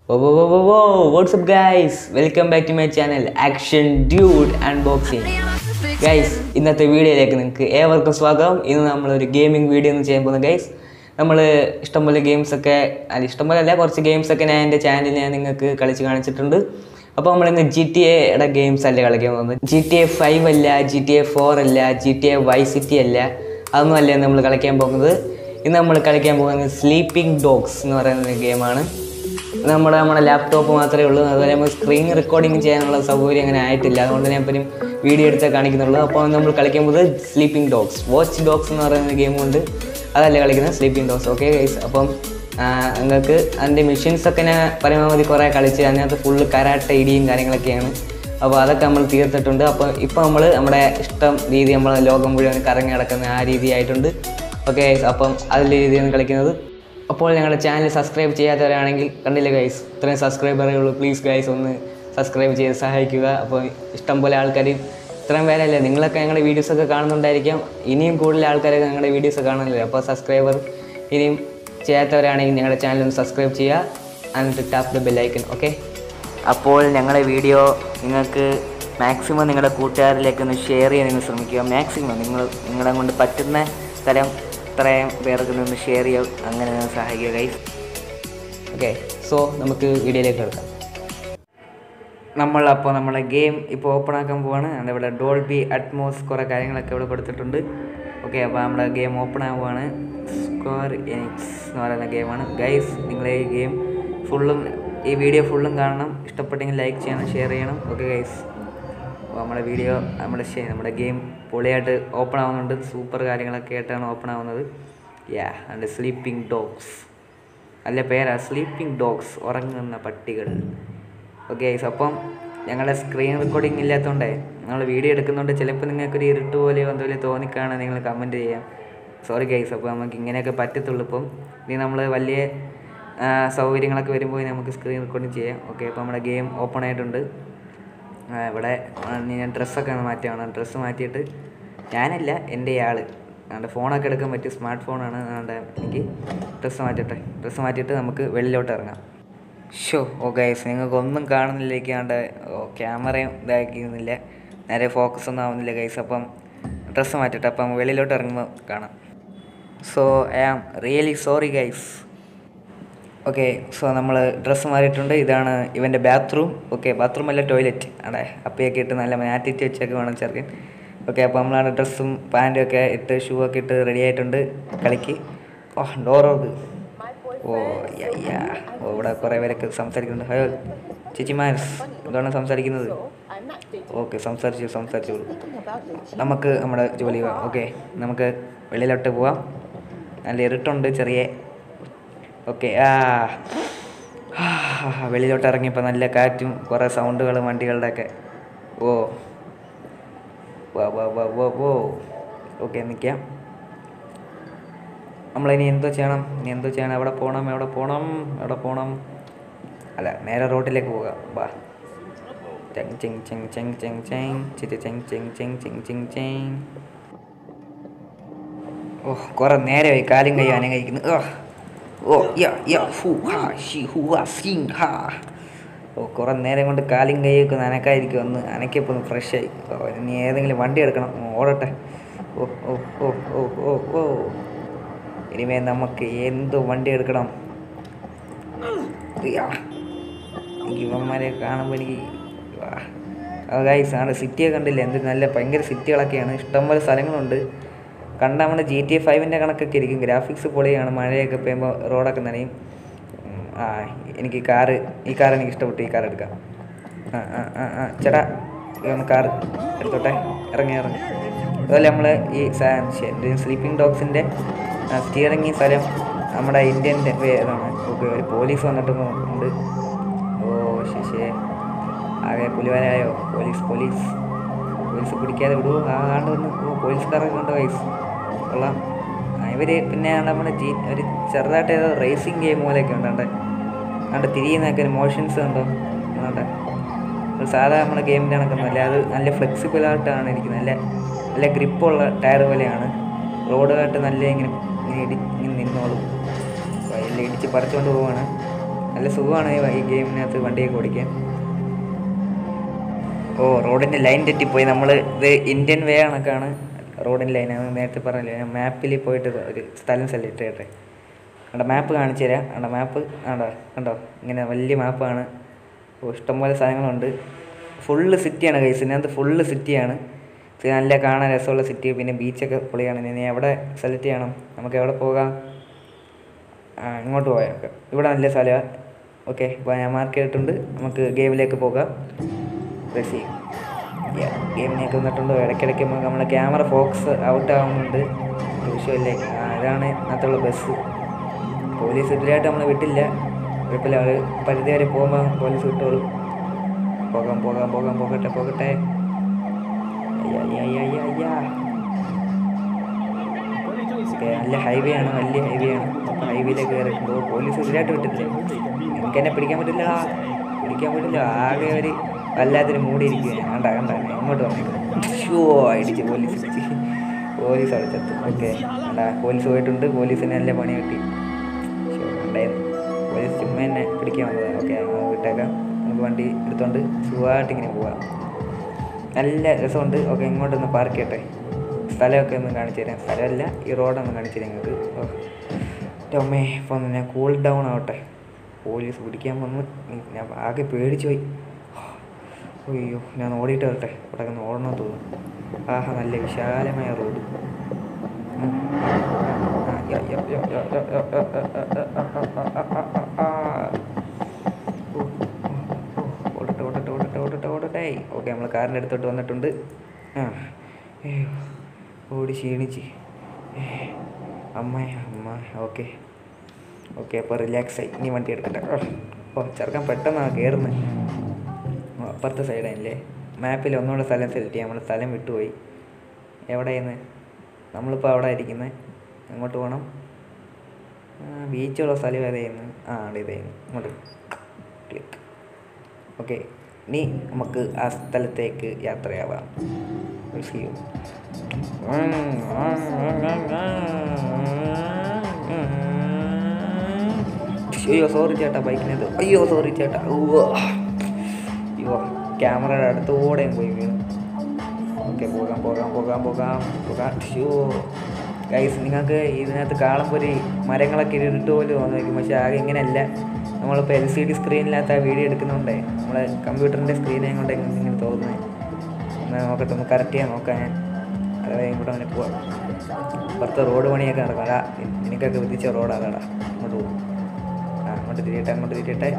Whoa, what's up guys? Welcome back to my channel Action Dude Unboxing. Guys, ഇന്നത്തെ വീഡിയോയിലേക്ക് നിങ്ങൾക്ക് ഏവർക്കും സ്വാഗതം. ഇന്ന് നമ്മളൊരു ഗെയിമിംഗ് വീഡിയോ ഒന്ന് ചെയ്യാൻ പോകുന്നത് ഗൈസ്. നമ്മൾ ഇഷ്ടംപോലെ ഗെയിംസൊക്കെ ഇഷ്ടംപോലെ അല്ല കുറച്ച് ഗെയിംസൊക്കെ ഞാൻ എൻ്റെ ചാനലിൽ ഞാൻ നിങ്ങൾക്ക് കളിച്ച് കാണിച്ചിട്ടുണ്ട്. അപ്പോൾ നമ്മളിന്ന് GTA ഗെയിംസ് അല്ലേ കളിക്കാൻ പോകുന്നത്. GTA 5 അല്ല, GTA 4 അല്ല, GTA Vice City അല്ല, അതൊന്നും അല്ല നമ്മൾ കളിക്കാൻ പോകുന്നത്. ഇന്ന് നമ്മൾ കളിക്കാൻ പോകുന്നത് സ്ലീപ്പിംഗ് ഡോഗ്സ് എന്ന് പറയുന്ന ഗെയിമാണ്. നമ്മുടെ ലാപ്ടോപ്പ് മാത്രമേ ഉള്ളൂ. അതുപോലെ നമ്മൾ സ്ക്രീൻ റെക്കോർഡിങ് ചെയ്യാനുള്ള സൗകര്യം അങ്ങനെ ആയിട്ടില്ല. അതുകൊണ്ട് ഞാൻ ഇപ്പം വീഡിയോ എടുത്ത് കാണിക്കുന്നുള്ളൂ. അപ്പോൾ നമ്മൾ കളിക്കാൻ പോകുന്നത് സ്ലീപ്പിംഗ് ഡോഗ്സ്, വാച്ച് ഡോഗ്സ് എന്ന് പറയുന്ന ഗെയിമുണ്ട്. അതല്ലേ കളിക്കുന്നത്, സ്ലീപ്പിംഗ് ഡോഗ്സ്. ഓക്കെ ഗൈസ്, അപ്പം നിങ്ങൾക്ക് അതിൻ്റെ മെഷീൻസൊക്കെ ഞാൻ പരമാവധി കുറേ കളിച്ച് അതിനകത്ത് ഫുള്ള് കരാട്ട ഇടിയും കാര്യങ്ങളൊക്കെയാണ്. അപ്പോൾ അതൊക്കെ നമ്മൾ തീർത്തിട്ടുണ്ട്. അപ്പോൾ ഇപ്പോൾ നമ്മൾ നമ്മുടെ ഇഷ്ടം രീതി നമ്മൾ ലോകം മുഴുവൻ കറങ്ങി നടക്കുന്ന ആ രീതി ആയിട്ടുണ്ട്. ഓക്കെ ഗൈസ്, അപ്പം അതിൻ്റെ രീതിയാണ് കളിക്കുന്നത്. അപ്പോൾ ഞങ്ങളുടെ ചാനൽ സബ്സ്ക്രൈബ് ചെയ്യാത്തവരാണെങ്കിൽ കണ്ടില്ല ഗൈസ്, ഇത്രയും സബ്സ്ക്രൈബറേ ഉള്ളൂ. പ്ലീസ് ഗൈസ് ഒന്ന് സബ്സ്ക്രൈബ് ചെയ്ത് സഹായിക്കുക. അപ്പോൾ ഇഷ്ടംപോലെ ആൾക്കാർ, ഇത്രയും പേരല്ലേ, നിങ്ങളൊക്കെ ഞങ്ങളുടെ വീഡിയോസൊക്കെ കാണുന്നുണ്ടായിരിക്കാം. ഇനിയും കൂടുതൽ ആൾക്കാരൊക്കെ ഞങ്ങളുടെ വീഡിയോസ് കാണുന്നില്ല. അപ്പോൾ സബ്സ്ക്രൈബർ ഇനിയും ചെയ്യാത്തവരാണെങ്കിൽ ഞങ്ങളുടെ ചാനൽ ഒന്ന് സബ്സ്ക്രൈബ് ചെയ്യുക and tap the bell icon. Okay, അപ്പോൾ ഞങ്ങളുടെ വീഡിയോ നിങ്ങൾക്ക് മാക്സിമം നിങ്ങളുടെ കൂട്ടുകാരിലേക്ക് ഒന്ന് ഷെയർ ചെയ്യാൻ നിങ്ങൾ ശ്രമിക്കുക. മാക്സിമം നിങ്ങളെ കൊണ്ട് പറ്റുന്ന തരം ഇത്രയും പേർക്ക് നിന്ന് ഷെയർ ചെയ്യുക, അങ്ങനെ സഹായിക്കുക ഗൈസ്. ഓക്കെ, സോ നമുക്ക് വീഡിയോയിലേക്ക് എടുക്കാം. നമ്മളെ ഗെയിം ഇപ്പോൾ ഓപ്പൺ ആക്കാൻ പോവാണ്. ഇവിടെ ഡോൾബി അറ്റ്മോസ് കുറേ കാര്യങ്ങളൊക്കെ ഇവിടെ കൊടുത്തിട്ടുണ്ട്. ഓക്കെ, അപ്പോൾ നമ്മുടെ ഗെയിം ഓപ്പൺ ആവുകയാണ്. സ്ക്വയർ എനിക്സ് എന്ന് പറയുന്ന ഗെയിമാണ് ഗൈസ്. നിങ്ങൾ ഈ വീഡിയോ ഫുള്ളും കാണണം. ഇഷ്ടപ്പെട്ടെങ്കിൽ ലൈക്ക് ചെയ്യണം, ഷെയർ ചെയ്യണം. ഓക്കെ ഗൈസ്, അപ്പോൾ നമ്മുടെ ഗെയിം പൊളിയായിട്ട് ഓപ്പൺ ആവുന്നുണ്ട്. സൂപ്പർ കാര്യങ്ങളൊക്കെ ആയിട്ടാണ് ഓപ്പൺ ആവുന്നത്. ആൻഡ് സ്ലീപ്പിംഗ് ഡോഗ്സ്, നല്ല പേരാ, സ്ലീപ്പിംഗ് ഡോഗ്സ്, ഉറങ്ങുന്ന പട്ടികൾ. ഓക്കെ ഗൈസ്, അപ്പം ഞങ്ങളുടെ സ്ക്രീൻ റെക്കോർഡിങ് ഇല്ലാത്തതുകൊണ്ടേ നമ്മൾ വീഡിയോ എടുക്കുന്നതുകൊണ്ട് ചിലപ്പോൾ നിങ്ങൾക്കൊരു ഇരുട്ട് പോലെയോ എന്തുപോലെ തോന്നിക്കാണാൻ നിങ്ങൾ കമൻറ്റ് ചെയ്യാം. Sorry guys. അപ്പോൾ നമുക്ക് ഇങ്ങനെയൊക്കെ പറ്റത്തുള്ളൂ. ഇപ്പം ഇനി നമ്മൾ വലിയ സൗകര്യങ്ങളൊക്കെ വരുമ്പോൾ നമുക്ക് സ്ക്രീൻ റെക്കോർഡിങ് ചെയ്യാം. ഓക്കെ, അപ്പോൾ നമ്മുടെ ഗെയിം ഓപ്പൺ ആയിട്ടുണ്ട്. ഇവിടെ ഞാൻ ഡ്രസ്സൊക്കെ മാറ്റുകയാണ്. ഡ്രസ്സ് മാറ്റിയിട്ട് ഞാനല്ല, എൻ്റെ ആൾ, അതുകൊണ്ട് ഫോണൊക്കെ എടുക്കാൻ പറ്റും, സ്മാർട്ട് ഫോണാണ്. അതുകൊണ്ട് എനിക്ക് ഡ്രസ്സ് മാറ്റിയിട്ട് നമുക്ക് വെളിയിലോട്ട് ഇറങ്ങാം. ഗൈസ്, നിങ്ങൾക്കൊന്നും കാണുന്നില്ലേക്കാണ്ട് ക്യാമറയും ഇതാക്കിയിരുന്നില്ല, നേരെ ഫോക്കസ് ഒന്നും ആവുന്നില്ല ഗൈസ്. അപ്പം ഡ്രസ്സ് മാറ്റിയിട്ട് അപ്പം വെളിയിലോട്ട് ഇറങ്ങുമ്പോൾ കാണാം. I am really sorry guys. Okay, നമ്മൾ ഡ്രസ്സ് മാറിയിട്ടുണ്ട്. ഇതാണ് ഇവൻ്റെ ബാത്റൂം. ഓക്കെ, ബാത്റൂം അല്ല, ടോയ്ലറ്റ് ആണ്. അപ്പയൊക്കെ ഇട്ട് നല്ല മാറ്റിയിട്ട് വെച്ചൊക്കെ വേണം ചേർക്കാൻ. ഓക്കെ, അപ്പോൾ നമ്മളാണ് ഡ്രസ്സും പാൻറ്റും ഒക്കെ ഇട്ട് ഷൂ ഒക്കെ ഇട്ട് റെഡി ആയിട്ടുണ്ട് കളിക്ക്. ഡോറോക്ക്. ഇവിടെ കുറേ പേരൊക്കെ സംസാരിക്കുന്നുണ്ട്. ഹലോ ചേച്ചിമാർസ്, എന്താണ് സംസാരിക്കുന്നത്? ഓക്കെ, സംസാരിച്ചോളൂ. നമുക്ക് നമ്മുടെ ജോലി പോവാം. ഓക്കെ, നമുക്ക് വെളിയിലോട്ട് പോവാം. നല്ല ഇരുട്ടുണ്ട് ചെറിയ. ഓക്കെ, വെളിയിലോട്ട് ഇറങ്ങിയപ്പോൾ നല്ല കാറ്റും കുറേ സൗണ്ടുകളും വണ്ടികളുടെയൊക്കെ. ഓക്കെ, നിൽക്കാം. നമ്മളിനി എന്തോ ചെയ്യണം? എവിടെ പോകണം? അല്ല, നേരെ റോട്ടിലേക്ക് പോകാം. വാ. കുറേ നേരമായി കാലും കൈ അനങ്ങയിക്കുന്നു. കുറേ നേരം കൊണ്ട് കാലും കൈയൊക്കെ നനക്കായിരിക്കും. ഒന്ന് അനക്കിയപ്പോൾ ഒന്ന് ഫ്രഷായി. ഇനി ഏതെങ്കിലും വണ്ടി എടുക്കണം, ഓടട്ടെ. ഇനിമേ നമുക്ക് എന്ത് വണ്ടി എടുക്കണം? ഇവന്മാരെ കാണുമ്പോൾ എനിക്ക് ഗൈസ് ആണ് സിറ്റിയൊക്കെ കണ്ടില്ല, എന്ത് നല്ല ഭയങ്കര സിറ്റികളൊക്കെയാണ്, ഇഷ്ടംപോലെ സ്ഥലങ്ങളുണ്ട്. കണ്ട നമ്മുടെ GTA 5 കണക്കൊക്കെ ഇരിക്കും. ഗ്രാഫിക്സ് പൊളിയാണ്. മഴയൊക്കെ പെയ്യുമ്പോൾ റോഡൊക്കെ നനയും. എനിക്ക് ഈ കാർ എനിക്ക് ഇഷ്ടപ്പെട്ടു. ഈ കാർ എടുക്കാം. ചേട്ടാ, കാർ എടുത്തോട്ടെ. ഇറങ്ങി. അതുപോലെ നമ്മൾ ഈ സ്ലീപ്പിംഗ് ഡോഗ്സിൻ്റെ സ്റ്റിയറിംഗ് സ്ഥലം നമ്മുടെ ഇന്ത്യൻ്റെ ഇതാണ്. ഓക്കെ, ഒരു പോലീസ് വന്നിട്ട് ഉണ്ട്. ശരി, ആകെ പുലിവാലായോ? പോലീസ് പിടിക്കാതെ വിടുവോ? ആണ്ട് വന്ന് പോലീസുകാരൊക്കെ കൊണ്ട് വയസ്സ് കൊള്ളാം. ഇവർ പിന്നെ നമ്മുടെ ഒരു ചെറുതായിട്ട് ഏതോ റേസിങ് ഗെയിം പോലെയൊക്കെ ഉണ്ട്. അവിടെ തിരിയുന്നൊക്കെ ഒരു മോഷൻസ് ഉണ്ടോ? ഒരു സാധാരണ നമ്മുടെ ഗെയിമിൻ്റെ കണക്കൊന്നുമല്ല. അത് നല്ല ഫ്ലെക്സിബിളായിട്ടാണ് ഇരിക്കുന്നത്. നല്ല ഗ്രിപ്പുള്ള ടയർ പോലെയാണ്. റോഡുമായിട്ട് നല്ല ഇങ്ങനെ നിന്നോളും. എല്ലാം ഇടിച്ച് പറിച്ചുകൊണ്ട് പോവാണ്. നല്ല സുഖമാണ് ഈ ഗെയിമിനകത്ത് വണ്ടിയൊക്കെ ഓടിക്കാൻ. റോഡിൻ്റെ ലൈൻ തെറ്റിപ്പോയി. നമ്മൾ ഇത് ഇന്ത്യൻ വേ കണക്കാണ് റോഡിൻ്റെ ലൈൻ. അത് നേരത്തെ പറഞ്ഞില്ലേ, ഞാൻ മാപ്പിൽ പോയിട്ട് ഒരു സ്ഥലം സെലക്ട് ചെയ്യട്ടെ. കണ്ടോ, മാപ്പ് കാണിച്ചു തരാം. കണ്ടോ മാപ്പ്, കണ്ടോ ഇങ്ങനെ വലിയ മാപ്പാണ്. ഇഷ്ടംപോലെ സ്ഥലങ്ങളുണ്ട്. ഫുള്ള് സിറ്റിയാണ് കൈസ്. ഇതിനകത്ത് ഫുള്ള് സിറ്റിയാണ്. നല്ല കാണാൻ രസമുള്ള സിറ്റി. പിന്നെ ബീച്ചൊക്കെ പൊളിയാണ്. ഇനി എവിടെ സെലക്ട് ചെയ്യണം? നമുക്ക് എവിടെ പോകാം? ഇങ്ങോട്ട് പോയാൽ ഇവിടെ നല്ല സ്ഥലമാണ്. ഓക്കെ, ഇപ്പോൾ ഞാൻ മാർക്ക് ചെയ്തിട്ടുണ്ട്. നമുക്ക് ഗെയിമിലേക്ക് പോകാം. പ്രസ് ചെയ്യും. ഗെയിമിലേക്ക് വന്നിട്ടുണ്ട്. ഇടയ്ക്കിടയ്ക്ക് നമ്മളെ ക്യാമറ ഫോക്കസ് ഔട്ട് ആവുന്നുണ്ട്. വിഷയമില്ലേ? ഇതാണ് അതിനകത്തുള്ള ബസ്. പോലീസ് ഇതിലായിട്ട് നമ്മൾ വിട്ടില്ല. കുഴപ്പമില്ല, അവർ പരിധി വരെ പോകുമ്പോൾ പോലീസ് വിട്ടോളും. പോകട്ടെ. നല്ല ഹൈവേ ആണ്, വലിയ ഹൈവേ ആണ്. അപ്പോൾ ഹൈവേയിലേക്ക് കയറിയിട്ടുണ്ട്. പോലീസ് ഇതിലായിട്ട് വിട്ടില്ല. എനിക്കെന്നെ പിടിക്കാൻ പറ്റില്ല. ആകെ ഒരു വല്ലാത്തൊരു മൂടിയിരിക്കുകയാണ്. കണ്ട എങ്ങോട്ട് വന്നേക്കും. അടിച്ച് പോലീസ് അവിടെ ചത്തു. ഓക്കെ, പോലീസ് പോയിട്ടുണ്ട്. പോലീസിന് നല്ല പണി കിട്ടി. ഉണ്ടായിരുന്നു. പോലീസ് ചുമ്മാ എന്നെ പിടിക്കാൻ വന്നതാണ്. ഓക്കെ, വിട്ടേക്കാം. നമുക്ക് വണ്ടി എടുത്തോണ്ട് സുഖമായിട്ട് ഇങ്ങനെ പോവാം. നല്ല രസമുണ്ട്. ഓക്കെ, ഇങ്ങോട്ടൊന്ന് പാർക്ക് ചെയ്യട്ടെ. സ്ഥലമൊക്കെ ഒന്ന് കാണിച്ചു തരാം. സ്ഥലമല്ല, ഈ റോഡൊന്ന് കാണിച്ചു തരാം നിങ്ങൾക്ക്. ടൊമ്മേ, ഇപ്പം ഞാൻ കൂൾ ഡൗൺ ആവട്ടെ. പോലീസ് പിടിക്കാൻ വന്ന് ഞാൻ ആകെ പേടിച്ചു പോയി. അയ്യോ, ഞാൻ ഓടിയിട്ട് വരട്ടെ. ഇവിടെ ഒന്ന് ഓടണമെന്ന് തോന്നുന്നു. നല്ല വിശാലമായ റോഡ്. ഓടട്ടെ. ഓക്കെ, നമ്മൾ കാറിൻ്റെ അടുത്തോട്ട് വന്നിട്ടുണ്ട്. ഓടി ക്ഷീണിച്ച് അമ്മ. ഓക്കെ, അപ്പോൾ റിലാക്സായി. ഇനി വണ്ടി എടുക്കട്ടെ. ചെറുക്കാൻ പെട്ടെന്നാണ് കയറുന്നത്. അപ്പുറത്തെ സൈഡാണല്ലേ. മാപ്പിൽ ഒന്നുകൂടെ സ്ഥലം സെലക്ട് ചെയ്യാം. നമ്മൾ സ്ഥലം വിട്ടുപോയി. എവിടെയാണ് നമ്മളിപ്പോൾ? അവിടെ ഇരിക്കുന്നത്. അങ്ങോട്ട് പോകണം. ബീച്ചുള്ള സ്ഥലം ഏതായിരുന്നു? ഇതായിരുന്നു. ഇങ്ങോട്ട് ക്ലിക്ക്. ഓക്കെ, ഇനി നമുക്ക് ആ സ്ഥലത്തേക്ക് യാത്രയാവാം. സോറി ചേട്ടാ, ബൈക്കിനകത്ത്. സോറി ചേട്ടാ. ക്യാമറയുടെ അടുത്തോടെ പോയി വീണു. ഓക്കെ, പോകാം. ഗൈസ്, നിങ്ങൾക്ക് ഇതിനകത്ത് കാണുമ്പോൾ ഒരു മരങ്ങളൊക്കെ ഇരുട്ട് പോലെ തോന്നുമായിരിക്കും. പക്ഷേ ആകെ ഇങ്ങനെയല്ല. നമ്മളിപ്പോൾ LCD സ്ക്രീനിനകത്ത് ആ വീഡിയോ എടുക്കുന്നുണ്ടേ, നമ്മളെ കമ്പ്യൂട്ടറിൻ്റെ സ്ക്രീനെ കൊണ്ട് ഇങ്ങനെ തോന്നുന്നത്. നോക്കട്ടെ, ഒന്ന് കറക്റ്റ് ചെയ്യാൻ നോക്കാം ഞാൻ. അതായത് ഇങ്ങോട്ട് അങ്ങനെ പോവാം. പുറത്ത് റോഡ് പണിയൊക്കെ നടക്കാം. നിനക്കൊക്കെ വിധിച്ച റോഡാടാ. അങ്ങോട്ട് പോകും. അങ്ങോട്ട് തിരിയട്ടെ.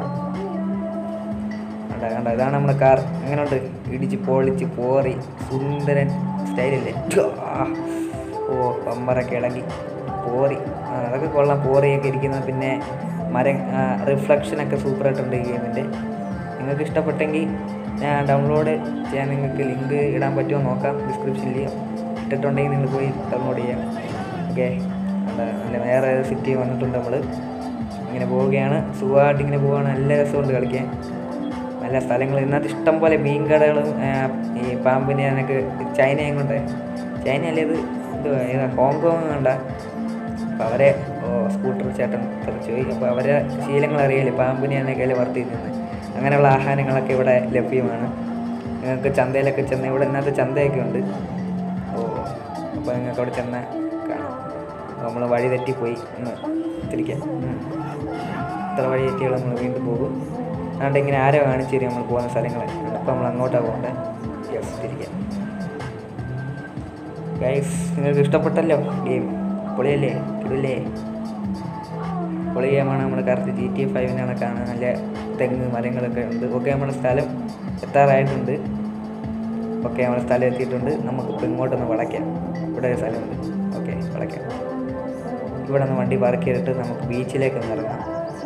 കണ്ട, ഇതാണ് നമ്മുടെ കാർ. എങ്ങനെയുണ്ട്? ഇടിച്ച് പൊളിച്ച് പോറി സുന്ദരൻ സ്റ്റൈലല്ലേ? പമ്പറൊക്കെ ഇളകി പോറി. അതൊക്കെ കൊള്ളാം. പോറിയൊക്കെ ഇരിക്കുന്നത്. പിന്നെ റിഫ്ലക്ഷനൊക്കെ സൂപ്പറായിട്ടുണ്ട് ഈ ഗെയിമിൻ്റെ. നിങ്ങൾക്ക് ഇഷ്ടപ്പെട്ടെങ്കിൽ ഞാൻ ഡൗൺലോഡ് ചെയ്യാൻ നിങ്ങൾക്ക് ലിങ്ക് ഇടാൻ പറ്റുമോ നോക്കാം. ഡിസ്ക്രിപ്ഷനിൽ ഇട്ടിട്ടുണ്ടെങ്കിൽ നിങ്ങൾ പോയി ഡൗൺലോഡ് ചെയ്യാം. ഓക്കെ, നല്ല വേറെ സിറ്റി വന്നിട്ടുണ്ട്. നമ്മൾ ഇങ്ങനെ പോവുകയാണ്. സുഖമായിട്ട് ഇങ്ങനെ പോവുകയാണ്. നല്ല രസമുണ്ട് കളിക്കാൻ. നല്ല സ്ഥലങ്ങൾ. ഇതിനകത്ത് ഇഷ്ടം പോലെ മീൻ കടകളും ഈ പാമ്പിനെ എനിക്ക് ചൈനയും കൊണ്ട് ചൈനയല്ലേ ഇത് ഹോങ്കോങ് കണ്ട. അപ്പോൾ അവരെ സ്കൂട്ടർ ചേട്ടൻ തെറിച്ച് പോയി. അപ്പോൾ അവരെ ശീലങ്ങൾ അറിയില്ലേ, പാമ്പിനെ എന്നൊക്കെ വർത്തിക്കുന്നത്. അങ്ങനെയുള്ള ആഹാരങ്ങളൊക്കെ ഇവിടെ ലഭ്യമാണ്. നിങ്ങൾക്ക് ചന്തയിലൊക്കെ ഇവിടെ ഇതിനകത്ത് ചന്തയൊക്കെ ഉണ്ട്. അപ്പോൾ നിങ്ങൾക്ക് അവിടെ ചെന്നാൽ കാണാം. നമ്മൾ വഴി തെറ്റിപ്പോയി ഒന്ന് തിരിക്കാം. ഇത്ര വഴി തെറ്റികൾ നമ്മൾ വീണ്ടും പോകും. അതുകൊണ്ട് ഇങ്ങനെ ആരോ കാണിച്ചു തരും നമ്മൾ പോകുന്ന സ്ഥലങ്ങൾ. അപ്പോൾ നമ്മൾ അങ്ങോട്ടാണ് പോകേണ്ടത്. തിരിക്കാം. ഗൈസ്, നിങ്ങൾക്ക് ഇഷ്ടപ്പെട്ടല്ലോ ഗെയിം? പൊളിയല്ലേ? ഇടില്ലേ? പൊളി ഗെയിമാണ്. നമ്മൾ കറക്റ്റ് GTA 5 കാണാൻ. നല്ല തെങ്ങ് മരങ്ങളൊക്കെ ഉണ്ട്. ഓക്കെ, നമ്മുടെ സ്ഥലം എത്താറായിട്ടുണ്ട്. ഓക്കെ, നമ്മുടെ സ്ഥലം എത്തിയിട്ടുണ്ട്. നമുക്കിപ്പോൾ ഇങ്ങോട്ടൊന്ന് വളയ്ക്കാം. ഇവിടെ ഒരു സ്ഥലമുണ്ട്. ഓക്കെ, വളയ്ക്കാം. ഇവിടെ നിന്ന് വണ്ടി പാർക്ക് ചെയ്തിട്ട് നമുക്ക് ബീച്ചിലേക്ക് ഒന്ന് ഇറങ്ങാം.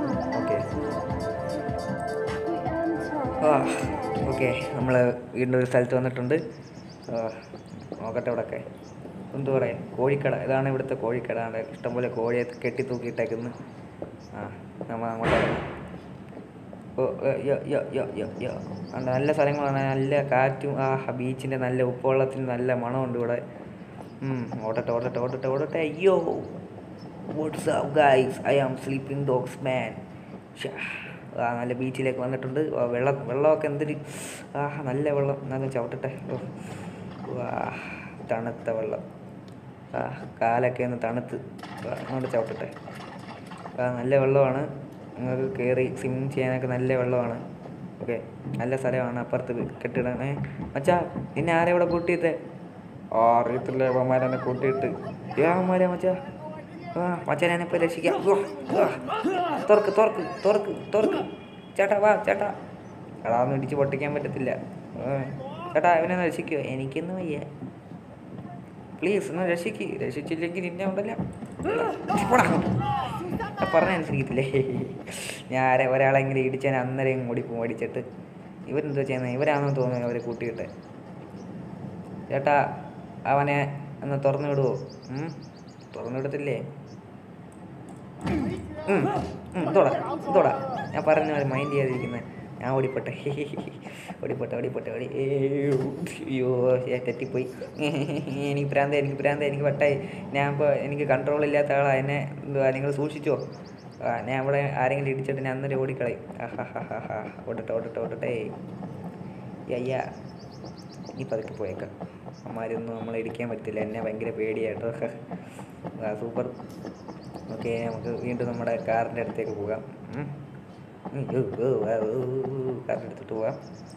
ഓക്കെ, നമ്മൾ വീണ്ടും ഒരു സ്ഥലത്ത് വന്നിട്ടുണ്ട്. നോക്കട്ടെ, ഇവിടെയൊക്കെ എന്തു പറയാം, കോഴിക്കട. ഇതാണ് ഇവിടുത്തെ കോഴിക്കട. ഇഷ്ടംപോലെ കോഴിയെ കെട്ടി തൂക്കിയിട്ടേക്കുന്നു. നമ്മൾ അങ്ങോട്ട് ഇറങ്ങാം. നല്ല സ്ഥലങ്ങളാണ്. നല്ല കാറ്റും ബീച്ചിൻ്റെ നല്ല ഉപ്പുവെള്ളത്തിന് നല്ല മണമുണ്ട് ഇവിടെ. ഓടട്ടെ. അയ്യോ, what's up guys, I am sleeping dogs man. നല്ല ബീച്ചിലേക്ക് വന്നിട്ടുണ്ട്. വെള്ളമൊക്കെ എന്തൊരു നല്ല വെള്ളം. എന്നാലും ചവിട്ടട്ടെ. തണുത്ത വെള്ളം. കാലൊക്കെ ഒന്ന് തണുത്ത് അങ്ങോട്ട് ചവിട്ടട്ടെ. നല്ല വെള്ളമാണ്. നിങ്ങൾക്ക് കയറി സ്വിമ്മിങ് ചെയ്യാനൊക്കെ നല്ല വെള്ളമാണ്. ഓക്കെ, നല്ല സ്ഥലമാണ്. അപ്പുറത്ത് കെട്ടിടണേ. മച്ചാ, നിന്നെ ആരെ ഇവിടെ കൂട്ടിയിട്ടേ? അറിയത്തില്ല. അവന്മാരെന്നെ കൂട്ടിയിട്ട് അവന്മാരെ മച്ചാ. മച്ചാനെ ഇപ്പോൾ രക്ഷിക്കാം. തുറക്ക് ചേട്ടാ, വാ ചേട്ടാ. അതൊന്നും ഇടിച്ച് പൊട്ടിക്കാൻ പറ്റത്തില്ല. ചേട്ടാ, ഇവനെ രക്ഷിക്കുമോ? എനിക്കൊന്നും വയ്യ. പ്ലീസ് ഒന്ന് രക്ഷിച്ചില്ലെങ്കിൽ നിന്നെ ഉണ്ടല്ലോ പറഞ്ഞനുസരിക്കത്തില്ലേ. ഞാൻ ഒരാളെങ്കിലും ഇടിച്ചാൽ അന്നേരം ഓടിപ്പോവും. അടിച്ചിട്ട് ഇവരെന്തോ ചെയ്യുന്നത്? ഇവരാണെന്ന് തോന്നുന്നു അവരെ കൂട്ടിയിട്ട്. ചേട്ടാ, അവനെ ഒന്ന് തുറന്നു വിടുവോ? തുറന്നു വിടത്തില്ലേ? ഇതോടാ ഞാൻ പറഞ്ഞ മൈൻഡ് ചെയ്യാതിരിക്കുന്നത്. ഞാൻ ഓടിപ്പോട്ടെ. അയ്യോ, തെറ്റിപ്പോയി. എനിക്ക് പ്രാന്ത എനിക്ക് വട്ടായി. ഞാൻ ഇപ്പോൾ എനിക്ക് കൺട്രോളില്ലാത്ത ആളാണ്. എന്നെ എന്തുവാ നിങ്ങൾ സൂക്ഷിച്ചോ? ഞാൻ അവിടെ ആരെങ്കിലും ഇടിച്ചിട്ട് ഞാൻ അന്നേരം ഓടിക്കളയും. ഓടട്ടെ. അയ്യാ, ഇനി പതുക്കെ പോയേക്കാം. അമ്മമാരൊന്നും നമ്മളെ ഇടിക്കാൻ പറ്റില്ല. എന്നെ ഭയങ്കര പേടിയായിട്ടോ. സൂപ്പർ. ഓക്കെ, നമുക്ക് വീണ്ടും നമ്മുടെ കാറിൻ്റെ അടുത്തേക്ക് പോകാം. കാറിൻ്റെ അടുത്തിട്ട് പോകാം.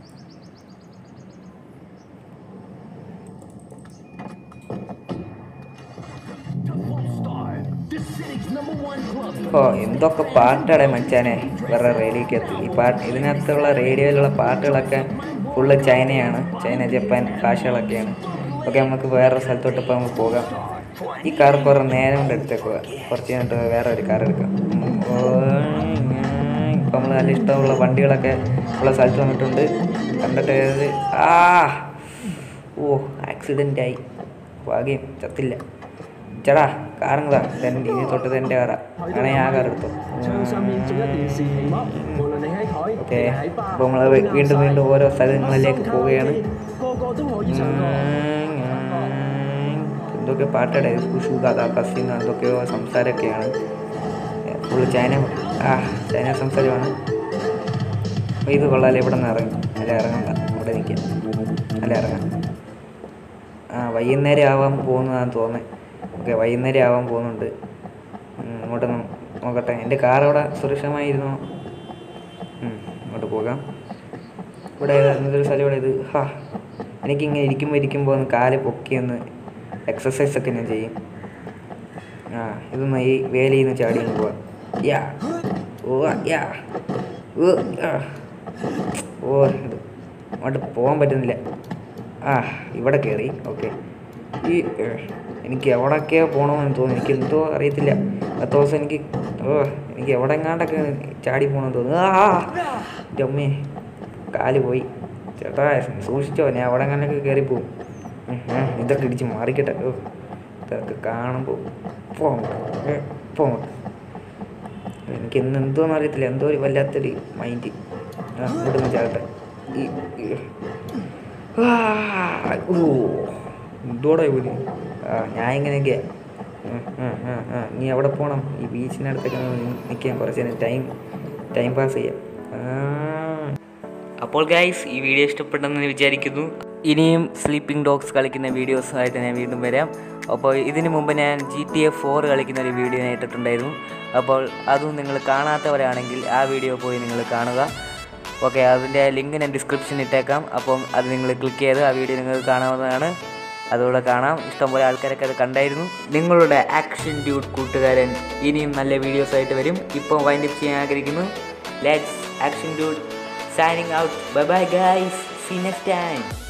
എന്തൊക്കെ പാട്ടാണ് മച്ചാനെ വേറെ റേഡിയോക്കകത്ത്. ഇതിനകത്തുള്ള റേഡിയോയിലുള്ള പാട്ടുകളൊക്കെ ഫുള്ള് ചൈനയാണ്. China, Japan ഭാഷകളൊക്കെയാണ്. ഓക്കെ, നമുക്ക് വേറൊരു സ്ഥലത്തോട്ട് ഇപ്പോൾ നമുക്ക് പോകാം. ഈ കാർ കുറേ നേരം കൊണ്ട് എടുത്തേക്കുക. കുറച്ച് കഴിഞ്ഞിട്ട് വേറെ ഒരു കാർ എടുക്കാം. ഇപ്പം നമ്മൾ നല്ല ഇഷ്ടമുള്ള വണ്ടികളൊക്കെ ഉള്ള സ്ഥലത്ത് വന്നിട്ടുണ്ട്. കണ്ടിട്ട് ആക്സിഡൻ്റായി. ഭാഗ്യം ചത്തില്ല. ചേട്ടാ, കാറങ്ങതാ. ഇനി തൊട്ടത് എൻ്റെ കാറാ. വേണമെങ്കിൽ ആ കാർ എടുത്തോ. ഓക്കെ, അപ്പോൾ നമ്മൾ വീണ്ടും ഓരോ സ്ഥലങ്ങളിലേക്ക് പോവുകയാണ്. എന്തൊക്കെ പാട്ടയുടെ കസിന്ന് എന്തൊക്കെയോ സംസാരമൊക്കെയാണ്. ഫുള്ള് ചൈന സംസാരമാണ്. അപ്പോൾ ഇത് കൊള്ളാല്ലേ. ഇവിടെ നിന്ന് ഇറങ്ങണ്ട. ഇവിടെ നിൽക്കാം. ഇറങ്ങാം. വൈകുന്നേരം ആവാൻ പോകുന്നതാണെന്ന് തോന്നുന്നത്. ഓക്കെ, വൈകുന്നേരം ആവാൻ പോകുന്നുണ്ട്. അങ്ങോട്ട് നോക്കട്ടെ. എൻ്റെ കാർ അവിടെ സുരക്ഷിതമായിരുന്നോ? അങ്ങോട്ട് പോകാം. ഇവിടെ എന്തൊരു സ്ഥലം ഇവിടെ. ഇത് എനിക്കിങ്ങനെ ഇരിക്കുമ്പോൾ ഒന്ന് കാല് പൊക്കിയൊന്ന് എക്സസൈസൊക്കെ ഞാൻ ചെയ്യും. ഇതൊന്ന് ഈ വേലയിൽ നിന്ന് ചാടി ഒന്ന് പോവാം. ഇത് അങ്ങോട്ട് പോകാൻ പറ്റുന്നില്ല. ഇവിടെ കയറി. ഓക്കെ, എനിക്ക് എവിടെയൊക്കെയോ പോകണമെന്ന് തോന്നുന്നു. എനിക്ക് എന്തോ അറിയത്തില്ല. 10 ദിവസം എനിക്ക് എവിടെ എങ്ങാണ്ടൊക്കെ ചാടി പോകണമെന്ന് തോന്നുന്നു. എൻ്റെ അമ്മേ, കാല് പോയി. ചേട്ടാ, സൂക്ഷിച്ചോ. ഞാൻ അവിടെ എങ്ങാണ്ടൊക്കെ കയറിപ്പോവും. ഇതൊക്കെ ഇടിച്ച് മാറിക്കട്ടെ. ഇതൊക്കെ കാണുമ്പോൾ പോകട്ടെ. എനിക്ക് എന്തോന്ന് അറിയത്തില്ല. എന്തോ ഒരു വല്ലാത്തൊരു മൈൻഡ്. ഇവിടുന്ന് ചാട്ടെ. എന്തോടാ ഇവര്? ഞാൻ ഇങ്ങനെയൊക്കെയാ. നീ എവിടെ പോകണം? ഈ ബീച്ചിനടുത്തൊക്കെ നിൽക്കാൻ കുറച്ച് ടൈം പാസ് ചെയ്യാം. അപ്പോൾ ഗൈസ്, ഈ വീഡിയോ ഇഷ്ടപ്പെട്ടെന്ന് വിചാരിക്കുന്നു. ഇനിയും സ്ലീപ്പിംഗ് ഡോഗ്സ് കളിക്കുന്ന വീഡിയോസായിട്ട് ഞാൻ വീണ്ടും വരാം. അപ്പോൾ ഇതിനു മുമ്പ് ഞാൻ GTA 4 കളിക്കുന്ന ഒരു വീഡിയോ ഞാൻ ഇട്ടിട്ടുണ്ടായിരുന്നു. അപ്പോൾ അതും നിങ്ങൾ കാണാത്തവരാണെങ്കിൽ ആ വീഡിയോ പോയി നിങ്ങൾ കാണുക. ഓക്കെ, അതിൻ്റെ ലിങ്ക് ഞാൻ ഡിസ്ക്രിപ്ഷനിൽ ഇട്ടേക്കാം. അപ്പം അത് നിങ്ങൾ ക്ലിക്ക് ചെയ്ത് ആ വീഡിയോ നിങ്ങൾക്ക് കാണാവുന്നതാണ്. അതുകൂടെ കാണാം. ഇഷ്ടംപോലെ ആൾക്കാരൊക്കെ അത് കണ്ടായിരുന്നു. നിങ്ങളുടെ ആക്ഷൻ ഡ്യൂഡ് കൂട്ടുകാരൻ ഇനിയും നല്ല വീഡിയോസായിട്ട് വരും. ഇപ്പം വൈൻഡപ്പ് ചെയ്യാൻ ആഗ്രഹിക്കുന്നു. Let's action dude signing out. Bye bye guys, see you next time.